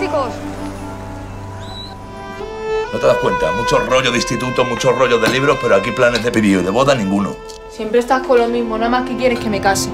chicos. ¿No te das cuenta? Mucho rollo de instituto, mucho rollo de libros, pero aquí planes de pedido y de boda ninguno. Siempre estás con lo mismo, nada más que quieres que me case.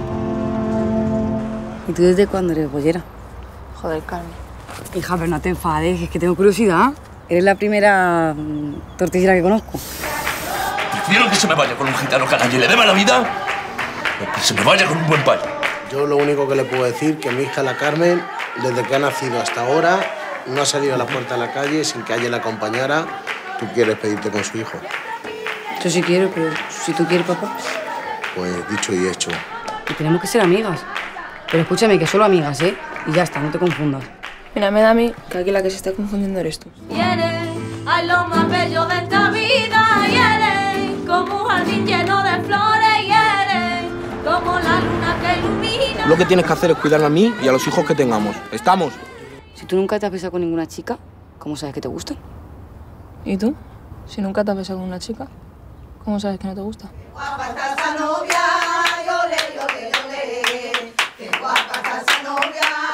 ¿Y tú desde cuándo eres bollera? Joder, Carmen. Hija, pero no te enfades, es que tengo curiosidad. Eres la primera tortillera que conozco. Prefiero que se me vaya con un gitano canalla y le dé mala vida, o que se me vaya con un buen payo. Yo lo único que le puedo decir que mi hija, la Carmen, desde que ha nacido hasta ahora, no ha salido a la puerta de la calle sin que alguien la acompañara. Tú quieres pedirte con su hijo. Yo sí quiero, pero si tú quieres, papá. Pues dicho y hecho. Y tenemos que ser amigas. Pero escúchame, que solo amigas, ¿eh? Y ya está, no te confundas. Mira, me da a mí que aquí la que se está confundiendo eres tú. Y eres a lo más bello de esta vida. Y eres como un jardín lleno de flores. Y eres como la luna que ilumina. Lo que tienes que hacer es cuidar a mí y a los hijos que tengamos. ¿Estamos? Si tú nunca te has besado con ninguna chica, ¿cómo sabes que te gustan? ¿Y tú? Si nunca te has besado con una chica, ¿cómo sabes que no te gusta? Guapa está esa novia, yole, yole, yole. Qué guapa está esa novia.